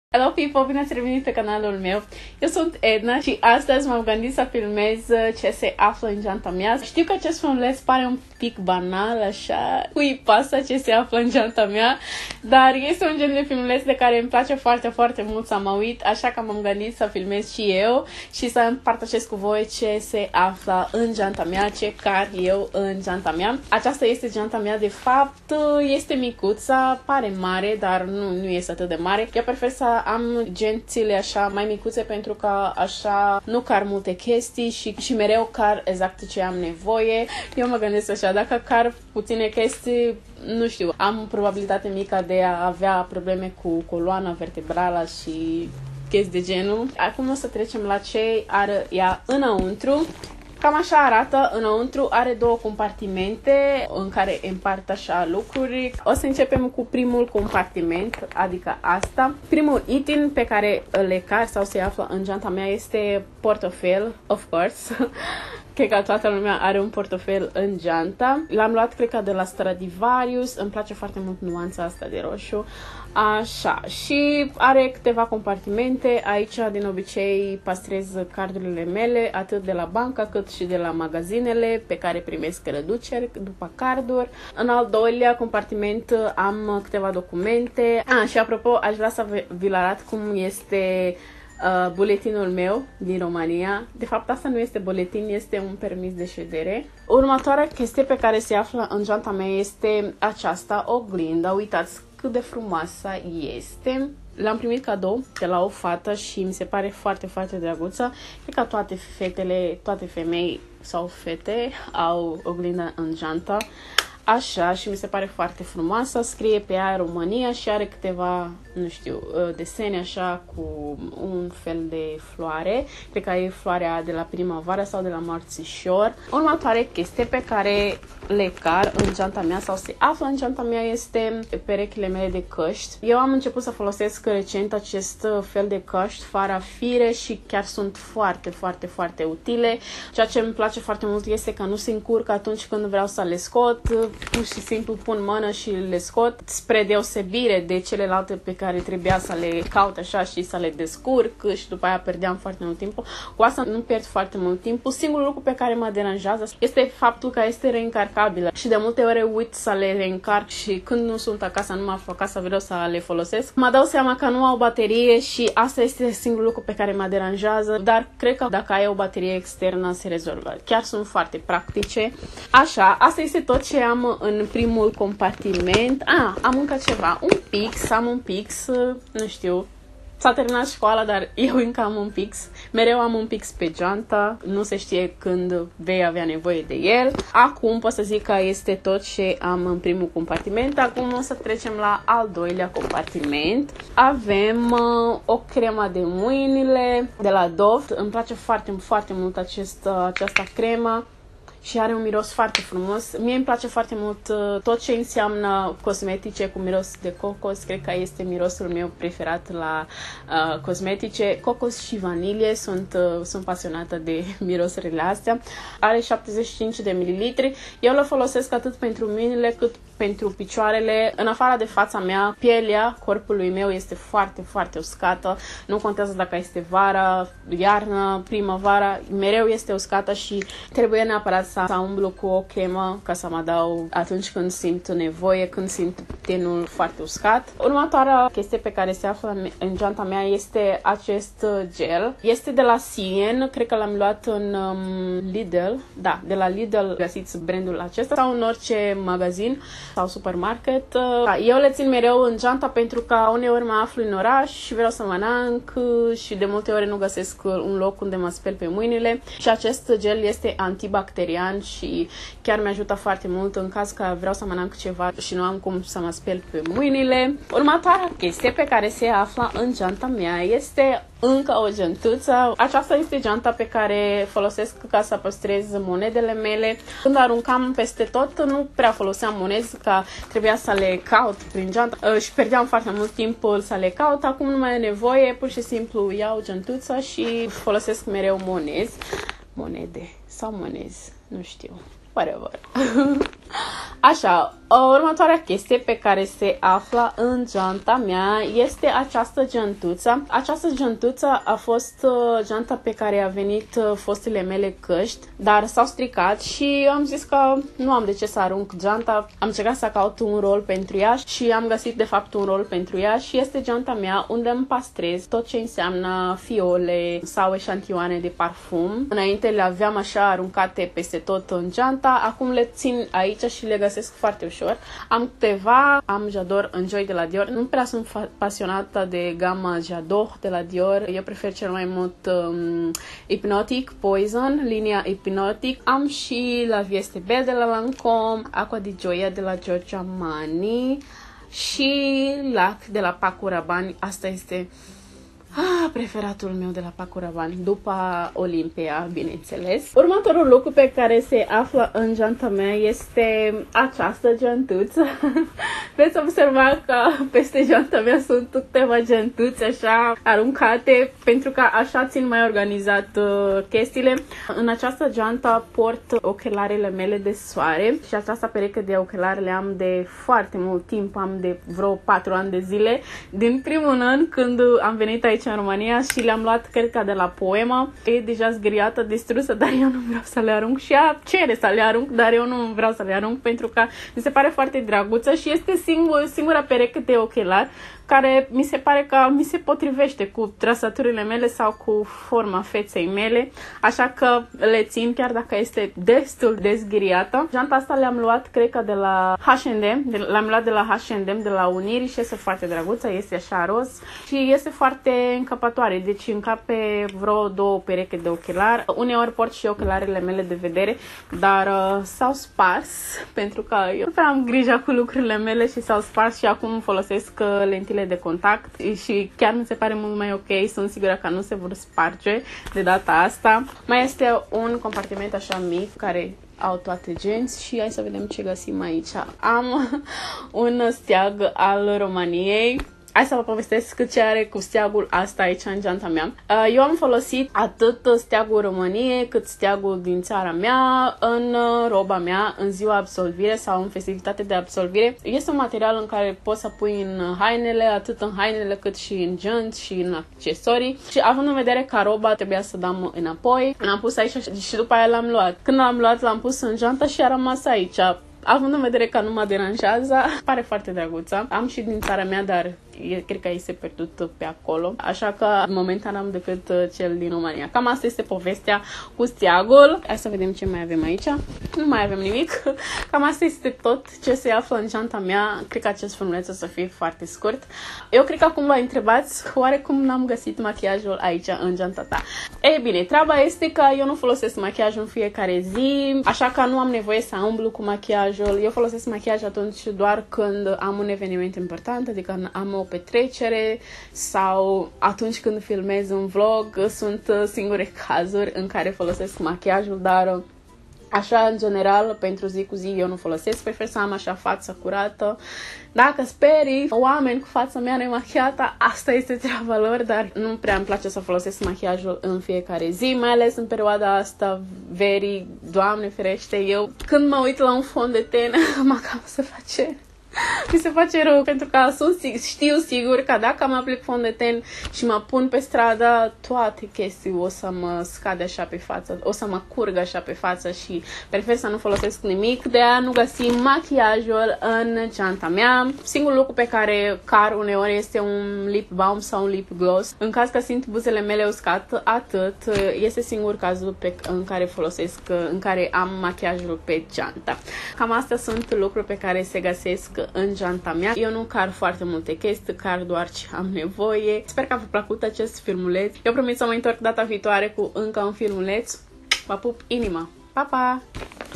Hello people, bine ați revenit pe canalul meu. Eu sunt Edna și astăzi m-am gândit să filmez ce se află în geanta mea. Știu că acest filmuleț pare un pic banal, așa, cui pasă ce se află în geanta mea, dar este un gen de filmuleț de care îmi place foarte, foarte mult să mă uit, așa că m-am gândit să filmez și eu și să împărtășesc cu voi ce se află în geanta mea, ce car eu în geanta mea. Aceasta este geanta mea, de fapt, este micuță, pare mare, dar nu este atât de mare. Eu prefer să am gențile așa mai micuțe pentru că așa nu car multe chestii și mereu car exact ce am nevoie. Eu mă gândesc așa, dacă car puține chestii, nu știu, am probabilitate mică de a avea probleme cu coloana vertebrală și chestii de genul. Acum o să trecem la ce are ea înăuntru. Cam așa arată înăuntru, are două compartimente în care împart așa lucruri. O să începem cu primul compartiment, adică asta. Primul item pe care le car sau se află în geanta mea este portofel, of course. Cred că toată lumea are un portofel în geanta. L-am luat, cred că, de la Stradivarius. Îmi place foarte mult nuanța asta de roșu. Așa. Și are câteva compartimente. Aici, din obicei, păstrez cardurile mele, atât de la bancă, cât și de la magazinele pe care primesc reduceri după carduri. În al doilea compartiment am câteva documente. Și apropo, aș vrea să vi-l arăt cum este buletinul meu din România. De fapt, asta nu este buletin, este un permis de ședere. Următoarea chestie pe care se află în geanta mea este aceasta, oglindă. Uitați cât de frumoasă este. L-am primit cadou de la o fată și mi se pare foarte, foarte drăguță. Cred că toate femei sau fete au oglindă în geantă. Așa, și mi se pare foarte frumoasă, scrie pe ea România și are câteva, nu știu, desene așa cu un fel de floare. Cred că e floarea de la primăvară sau de la marțișor. Următoare chestie pe care le car în geanta mea sau se află în geanta mea este perechile mele de căști. Eu am început să folosesc recent acest fel de căști fără fire și chiar sunt foarte, foarte, foarte utile. Ceea ce îmi place foarte mult este că nu se încurcă atunci când vreau să le scot. Pur și simplu pun mână și le scot, spre deosebire de celelalte pe care trebuia să le caut așa și să le descurc și după aia pierdeam foarte mult timp. Cu asta nu pierd foarte mult timp. Singurul lucru pe care mă deranjează este faptul că este reîncarcabilă și de multe ori uit să le reîncarc și când nu sunt acasă, nu mă aflu acasă, vreau să le folosesc. Mă dau seama că nu au baterie și asta este singurul lucru pe care mă deranjează, dar cred că dacă ai o baterie externă se rezolvă. Chiar sunt foarte practice. Așa, asta este tot ce am în primul compartiment. Am încă ceva, am un pix, nu știu, s-a terminat școala, dar eu încă am un pix. Mereu am un pix pe geantă, nu se știe când vei avea nevoie de el. Acum pot să zic că este tot ce am în primul compartiment. Acum o să trecem la al doilea compartiment. Avem o cremă de mâinile de la Dove. Îmi place foarte, foarte mult această cremă. Și are un miros foarte frumos. Mie îmi place foarte mult tot ce înseamnă cosmetice cu miros de cocos. Cred că este mirosul meu preferat la cosmetice. Cocos și vanilie, sunt pasionată de mirosurile astea. Are 75 de mililitri. Eu le folosesc atât pentru mâinile cât pentru picioarele. În afară de fața mea, pielea corpului meu este foarte, foarte uscată. Nu contează dacă este vară, iarnă, primăvară, mereu este uscată și trebuie neapărat să umblu cu o cremă ca să mă dau atunci când simt nevoie, când simt tenul foarte uscat. Următoarea chestie pe care se află în geanta mea este acest gel. Este de la Sien, cred că l-am luat în Lidl. Da, de la Lidl găsiți brandul acesta sau în orice magazin sau supermarket. Eu le țin mereu în geanta pentru că uneori mă aflu în oraș și vreau să mănânc și de multe ori nu găsesc un loc unde mă spăl pe mâinile și acest gel este antibacterian și chiar mi ajută foarte mult în caz că vreau să mănânc ceva și nu am cum să mă spăl pe mâinile. Următoarea chestie pe care se află în geanta mea este încă o geantuță. Aceasta este geanta pe care folosesc ca să păstrez monedele mele. Când aruncam peste tot, nu prea foloseam monezi, că trebuia să le caut prin geantă și pierdeam foarte mult timp să le caut. Acum nu mai e nevoie, pur și simplu iau geantuța și folosesc mereu monede sau monezi, nu știu, whatever. Așa, Următoarea chestie pe care se află în geanta mea este această geantuță. Această geantuță a fost geanta pe care a venit fostele mele căști, dar s-au stricat și am zis că nu am de ce să arunc geanta. Am încercat să caut un rol pentru ea și am găsit de fapt un rol pentru ea și este geanta mea unde îmi pastrez tot ce înseamnă fiole sau eșantioane de parfum. Înainte le aveam așa aruncate peste tot în geanta, acum le țin aici și le găsesc foarte ușor. Am câteva, am J'adore Enjoy de la Dior. Nu prea sunt pasionată de gama J'adore de la Dior. Eu prefer cel mai mult Hypnotic Poison, linia Hypnotic. Am și La Vie este belle de la Lancôme, Acqua di Gioia de la Giorgio Armani și Lac de la Paco Rabanne. Asta este preferatul meu de la Paco Rabanne, după Olimpia, bineînțeles. Următorul lucru pe care se află în geanta mea este această geantuță. Veți observa că peste geanta mea sunt câteva geantuțe așa aruncate, pentru că așa țin mai organizat chestiile. În această geantă port ochelarele mele de soare și această pereche de ochelari le am de foarte mult timp, am de vreo 4 ani de zile, din primul an când am venit aici în România și le-am luat, cred că de la Poema. E deja zgriată, distrusă, dar eu nu vreau să le arunc și ea cere să le arunc, dar eu nu vreau să le arunc pentru că mi se pare foarte drăguță și este singura pereche de ochelari care mi se pare că mi se potrivește cu trăsăturile mele sau cu forma feței mele, așa că le țin chiar dacă este destul de zgriată. Geanta asta le-am luat, cred că de la H&M, l-am luat de la H&M, de la Uniri și este foarte drăguță, este așa roz și este foarte încăpătoare, deci încape vreo 2 pereche de ochelari. Uneori port și ochelarele mele de vedere, dar s-au spars pentru că eu nu prea am grijă cu lucrurile mele și s-au spars și acum folosesc lentile de contact și chiar mi se pare mult mai ok, sunt sigură că nu se vor sparge de data asta. Mai este un compartiment așa mic care au toate genți și hai să vedem ce găsim aici. Am un steag al României. Hai să vă povestesc ce are cu steagul asta aici în geanta mea. Eu am folosit atât steagul României cât steagul din țara mea în roba mea în ziua absolvire sau în festivitate de absolvire. Este un material în care poți să pui în hainele, atât în hainele cât și în genți și în accesorii. Și având în vedere că roba trebuia să dăm înapoi, l-am pus aici și după aia l-am luat. Când l-am luat, l-am pus în geantă și a rămas aici. Având în vedere că nu mă deranjează, pare foarte drăguță. Am și din țara mea, dar cred că este pierdut pe acolo. Așa că momentan am decât cel din România. Cam asta este povestea cu steagul. Hai să vedem ce mai avem aici. Nu mai avem nimic. Cam asta este tot ce se află în geanta mea. Cred că acest filmuleț o să fie foarte scurt. Eu cred că acum vă întrebați oare cum n-am găsit machiajul aici în geanta ta. Ei bine, treaba este că eu nu folosesc machiajul în fiecare zi, așa că nu am nevoie să umblu cu machiajul. Eu folosesc machiaj atunci doar când am un eveniment important, adică când am o petrecere sau atunci când filmez un vlog. Sunt singure cazuri în care folosesc machiajul, dar așa, în general, pentru zi cu zi eu nu folosesc. Prefer să am așa fața curată. Dacă sperii oameni cu fața mea nemachiată, asta este treaba lor, dar nu prea îmi place să folosesc machiajul în fiecare zi, mai ales în perioada asta verii, Doamne ferește, eu când mă uit la un fond de ten, mă cam se face... Mi se face rău pentru că știu sigur că dacă mă aplic fond de ten și mă pun pe stradă, toate chestii o să mă scade așa pe față, o să mă curgă așa pe față și prefer să nu folosesc nimic, de a nu găsi machiajul în geanta mea. Singurul lucru pe care car uneori este un lip balm sau un lip gloss. În caz că simt buzele mele uscat, atât, este singur cazul în care folosesc, în care am machiajul pe geanta. Cam astea sunt lucruri pe care se găsesc în geanta mea. Eu nu car foarte multe chestii, car doar ce am nevoie. Sper că v-a plăcut acest filmuleț. Eu promit să mă întorc data viitoare cu încă un filmuleț. Vă pup inima! Pa, pa!